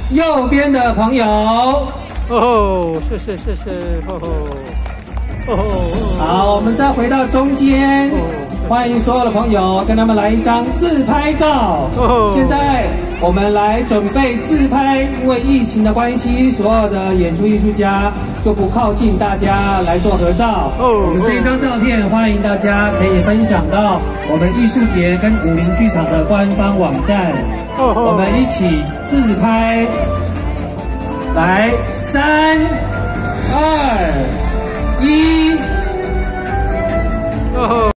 右边的朋友。 哦，谢谢， 好，我们再回到中间，欢迎所有的朋友跟他们来一张自拍照。现在我们来准备自拍，因为疫情的关系，所有的演出艺术家就不靠近大家来做合照。我们这一张照片，欢迎大家可以分享到我们艺术节跟武林剧场的官方网站。我们一起自拍，来3、2、1。